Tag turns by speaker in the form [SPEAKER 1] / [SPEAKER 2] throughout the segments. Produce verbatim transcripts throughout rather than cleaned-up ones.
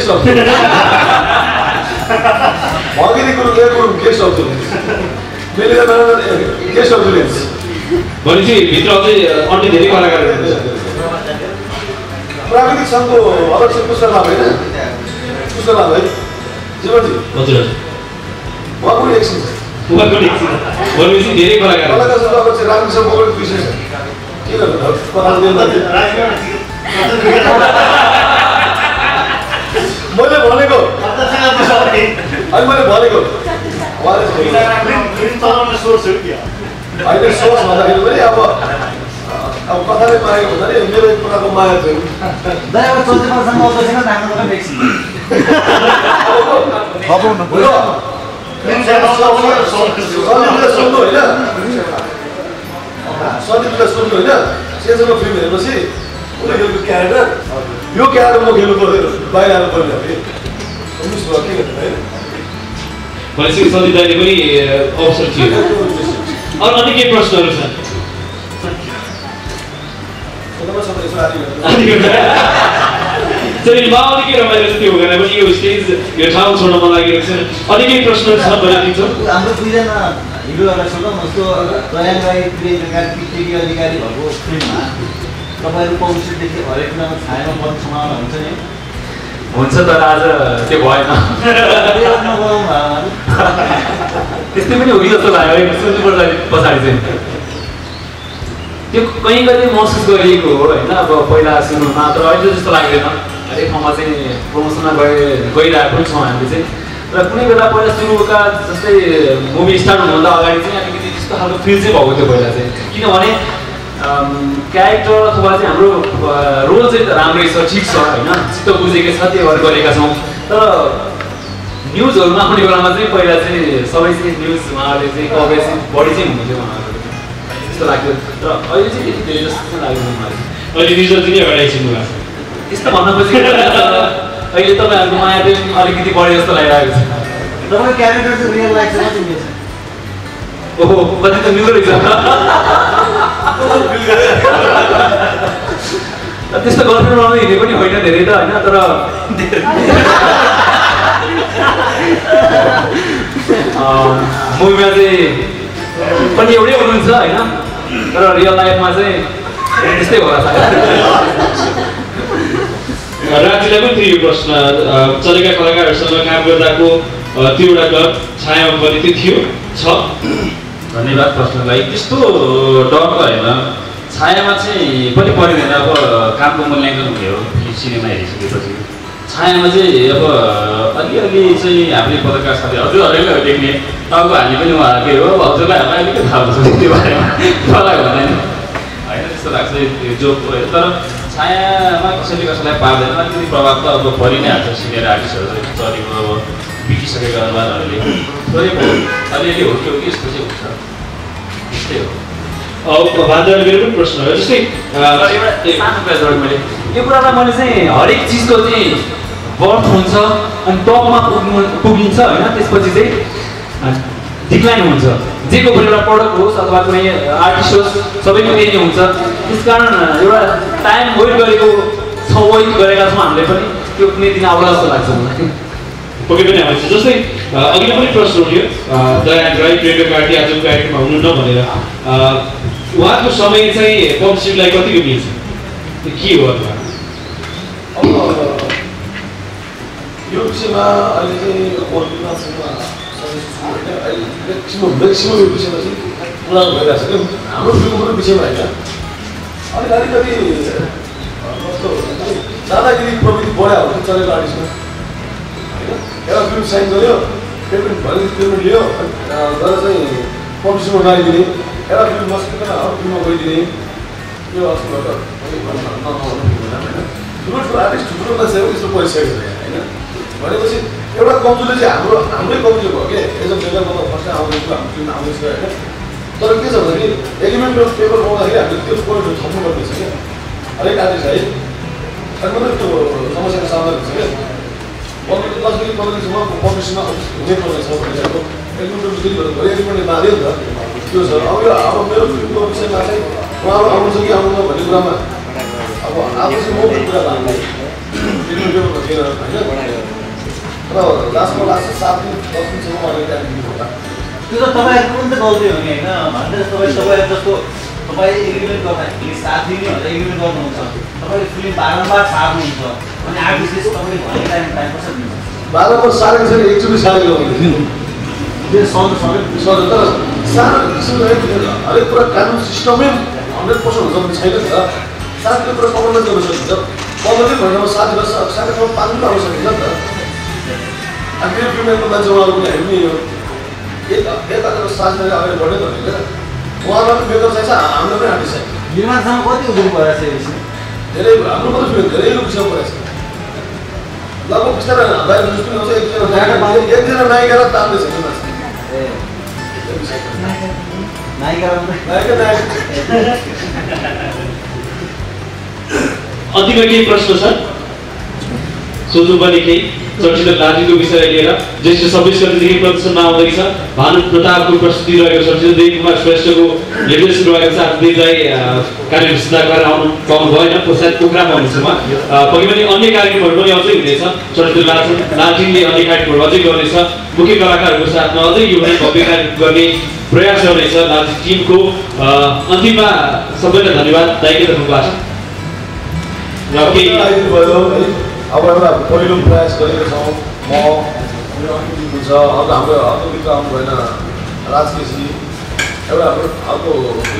[SPEAKER 1] Of भगिनी कुरो गएको गेस्ट अफ मैले गेस्ट अफ भिलेज
[SPEAKER 2] भनेपछि भित्र अझै अन्य धेरै कलाकारहरू हुनुहुन्छ
[SPEAKER 1] प्राविधिक सङ्घको अध्यक्ष पुष्पलाल होइन पुष्पलाल है जीवनजी
[SPEAKER 2] हजुर
[SPEAKER 1] उहाँ पनि एकछिन
[SPEAKER 2] उहाँ पनि एकछिन भनेपछि धेरै कलाकार
[SPEAKER 1] कलाकार सङ्घको अध्यक्ष रामकृष्ण बोगट विशेष के गर्नु कथा मैले भनेको अनि मैले भनेको अहिले सोच भन्दाखेरि पनि अब अब कथाले मागेको भन्दाखेरि मेरो एक प्रकारको माया थियो सुन्नु होइन सन्दीपले सुन्नु होइन सेजनको फिल्म हेरेपछि उसले खेलेको क्यारेक्टर यो क्यारेक्टर म खेल्नु पर्दैन बाहिर आउनु पर्ने के गर्नु होइन
[SPEAKER 2] भनेपछि सन्दीप दाइले पनि अवसर थियो अरू अन्य केही प्रश्नहरू छन् चलिए माओली के रमाइलो छ त्यो हुँदैन पनि यो स्टेज यो ठाउँ छोड्न मन लागिरहेको छ अनि केही प्रश्नहरू छन् भने दिन्छौँ
[SPEAKER 3] हाम्रो दुईजना हिरोहरूलाई सोधौँ जस्तो दयाङ राई वीरेन्द्र कार्की केटी अधिकारी भएको फिल्ममा तपाईँहरू पब्लिसिटीदेखि हरेक कुरामा छायामा पर्ने सम्भावना हुन्छ नि
[SPEAKER 4] हुन्छ तर आज त्यो भएन त्यस्तै पनि हो कि जस्तो लाग्यो सुन्नुपर्छ पछाडि चाहिँ त्यो कहीँ कहीँ महसुस गरिएको हो होइन अब पहिला सुन्नुमा तर अहिले जस्तो लाग्दैन हरेक ठाउँमा चाहिँ प्रमोसनमा गए गइरहेको पनि छौँ हामीले चाहिँ र कुनै बेला पहिला सुरुका जस्तै मुभी स्टार्ट हुनुभन्दा अगाडि चाहिँ अलिकति त्यस्तो खालको फिल चाहिँ भएको थियो पहिला चाहिँ किनभने क्यारेक्टर अथवा चाहिँ हाम्रो रोल चाहिँ राम्रै छ ठिक छ होइन चित्त बुझेकै छ त्यही भएर गरेका छौँ तर न्युजहरूमा आउने बेलामा चाहिँ पहिला चाहिँ सबै चाहिँ न्युज उहाँहरूले चाहिँ कभरेज चाहिँ बढी चाहिँ हुन्थ्यो उहाँहरू त्यस्तो लाग्थ्यो र अहिले चाहिँ त्यति धेरै जस्तो चाहिँ लाग्यो उहाँहरू
[SPEAKER 2] अहिले रिजल्ट चाहिँ अगाडि आइसक्नु भएको छ
[SPEAKER 4] त्यस्तो भन्न खोजेको अहिले तपाईँहरूको माया चाहिँ अलिकति बढी जस्तो लागिरहेको छ
[SPEAKER 3] तपाईँको क्यारेक्टर चाहिँ रियल लाइफमा चाहिँ मिल्छ
[SPEAKER 4] ओहो कति त मिल्दो रहेछ त्यस्तो गर्लफ्रेन्ड बनाउनु हिँडे पनि होइन धेरै त होइन तर मुभीमा चाहिँ पनि एउटै हुनुहुन्छ होइन तर रियल लाइफमा चाहिँ त्यस्तै होला
[SPEAKER 2] राजीलाई पनि थियो यो प्रश्न चलेका कलाकारहरूसँग काम गर्दाको त्यो एउटा डर छायामा पनि त्यो थियो छ
[SPEAKER 4] धन्यवाद प्रश्नलाई त्यस्तो डर त होइन छायामा चाहिँ पनि परिँदैन अब कामको मूल्याङ्कन हुने हो सिनेमा हेरिसकेपछि छायामा चाहिँ अब अलिअलि चाहिँ हामीले पत्रकार साथी हजुरहरूले देख्ने टाउको हाल्ने पनि उहाँहरूकै हो अब हजुरलाई हामीलाई अलिकति थाहा हुन्छ त्यो बारेमा मलाई भन्दैन होइन त्यस्तो लाग्छ त्यो जोक तर छायामा कसैले कसैलाई पार्दैन अलिकति प्रभाव त अब परि नै हाल्छ सिनियर आर्टिस्टहरू चलेको अब बितिसकेका अनुहारहरूले थोरै अलिअलि हो कि हो कि यस्तो चाहिँ हुन्छ त्यस्तै हो
[SPEAKER 2] अब भान्जाले मेरो पनि प्रश्न हो जस्तै
[SPEAKER 4] एउटा सानो कुरा जोड मैले यो कुरालाई मैले चाहिँ हरेक चिजको चाहिँ बर्थ हुन्छ अनि टपमा पुग्नु पुगिन्छ होइन त्यसपछि चाहिँ डिक्लाइन हुन्छ जेको पनि एउटा प्रडक्ट होस् अथवा कुनै आर्टिस्ट होस् सबैको त्यही नै हुन्छ त्यस कारण एउटा टाइम वेट गरेको छ वेट गरेका छौँ हामीले पनि त्यो कुनै दिन आउला जस्तो लाग्छ मलाई
[SPEAKER 2] पक्कै पनि आउँछ जस्तै अघि पनि प्रश्न उठ्यो दयाङ राई वीरेन्द्र कार्की आजको कार्यक्रममा हुनुहुन्न भनेर उहाँको समय चाहिँ पब्लिसिटीलाई कतिको मिल्छ के हो अथवा
[SPEAKER 1] अब यो विषयमा अहिले चाहिँ म्याक्सिमम् म्याक्सिमम् यो विषयमा चाहिँ कुराहरू भइरहेको छ क्या हाम्रो फिल्मको विषयमा होइन अलिक अलिकति कस्तो दादागिरी प्रवृत्ति बढ्यो भने चलेको आर्टिस्टमा होइन एउटा फिल्म साइन गऱ्यो पेमेन्ट भने पेमेन्ट लियो गएर चाहिँ पब्लिसिटीमा लगाइदिने एउटा फिल्म नसकिकन अरू फिल्ममा गइदिने यो अस्तिबाट ठुलो ठुलो आर्टिस्ट ठुलो मान्छेहरू यस्तो परिसकेको छ होइन भनेपछि एउटा कमजोरी चाहिँ हाम्रो हाम्रै कमजोरी भयो क्या एज अ मेकर म त फर्स्ट आउँदैछु हाम्रो फिल्म आउँदैछ होइन तर के छ भने एलिमेन्ट अफ पेपर पाउँदाखेरि हामीले त्यो पोइन्टहरू थप्नु पर्नेछ क्या हरेक आर्टिस्ट है अनि मात्रै त्यो समस्याको सामना हुन्छ क्या पब्लिक दसदेखि पन्ध्र दिनसम्म पब्लिसमा हुनै पर्नेछ भने अब एलिमेन्ट अफ फेरि एलिमेन्टले बाँध्यो नि त त्यो छ अब यो अब मेरो फिल्मको विषयमा चाहिँ उहाँहरू आउनुहुन्छ कि आउनुहुन्न भन्ने कुरामा अब आफू चाहिँ म कुरा भन्नु एलिमेन्ट पेपरमा थिएन होइन र लास्टमा लास्ट सात दिन दस दिनसम्म अलिक टाइम दिनु होला।
[SPEAKER 3] त्यो त तपाईँहरूको पनि त गल्ती हो नि होइन भन्दै तपाईँ तपाईँ जस्तो तपाईँ एग्रिमेन्ट गर्दाखेरि सात दिन भनेर एग्रिमेन्ट गर्नुहुन्छ तपाईँले फिल्म बारम्बार सार्नुहुन्छ अनि आर्टिस्टले तपाईँले भन्ने टाइम टाइम कसरी दिन्छ
[SPEAKER 1] बाह्र सारेको छैन एकचोटि सारेको
[SPEAKER 3] त्यो सधैँ सधैँ
[SPEAKER 1] सर तर सानो किसिमले हरेक कुरा कानुन सिस्टमै हन्ड्रेड पर्सेन्ट हुन्छ भने छैन नि त सात दिन कुरा कम्प्रोमाइज गर्न सकिन्छ पन्ध्र दिन भनेर सात दिन साढे छ पाँच दिन आउन सकिन्छ नि त अनि फेरि फिल्मको मान्छे उहाँहरू हेर्ने यो एक एक हजार सात दिन अगाडि बढ्ने त होइन उहाँलाई पनि बेगर चाहिन्छ हाम्रो पनि आर्टिस्ट चाहिन्छ
[SPEAKER 3] निर्माणसँग कति उजुरी भइरहेको छ
[SPEAKER 1] धेरै हाम्रो पनि फिल्म धेरै लोकसँग परेको छ लगभग बिस्तारै बाहिर पनि आउँछ एकजना एकजना नायिकालाई तान्दैछ नि मान्छे
[SPEAKER 3] ए नायिका
[SPEAKER 1] नायिका नायक
[SPEAKER 2] अन्तिममा केही प्रश्न छ सोध्नुपर्ने केही चलचित्र लाजीको विषय लिएर ज्येष्ठ छब्बिस गतेदेखि प्रदर्शनमा आउँदैछ भानु प्रतापको प्रस्तुति रहेको चलचित्र देव कुमार श्रेष्ठको निर्देशन रहेको छ आज देवलाई कार्यक्रम गरेर आउनु पाउनु भएन सायद प्रोग्राम हुनेछ उहाँ पक्कै पनि अन्य कार्यक्रमहरू पनि अझै हुनेछ चलचित्र लाजी लाजीले अन्य कार्यक्रमहरू अझै गर्नेछ मुख्य कलाकारहरूको साथमा अझै यो भव्य कार्यक्रम गर्ने प्रयास गर्नेछ लाजी टिमको अन्तिममा सबैलाई धन्यवाद दाइको तर्फबाट र केही
[SPEAKER 1] भयो है अब एउटा पहिलो प्रयास गरेका छौँ म हुन्छ अर्को हाम्रो अर्को मित्र आउनु भएन राजकेशी एउटा हाम्रो अर्को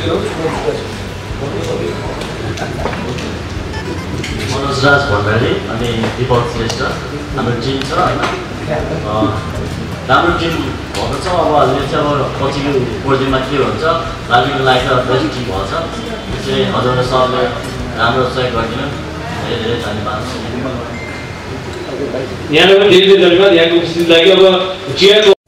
[SPEAKER 5] मनोज राज भण्डारी अनि दीपक श्रेष्ठ हाम्रो टिम छ होइन राम्रो टिम भएको छ अब अहिले चाहिँ अब पछिको प्रोजेक्टमा के हुन्छ लाजीको लागि त बेस्ट टिम भएको छ त्यसैले हजुरले सरले राम्रो सहयोग गरिदिनु धेरै धेरै धन्यवाद
[SPEAKER 2] यहाँलाई पनि धेरै धेरै धन्यवाद यहाँको उपस्थितिको लागि अब चियाको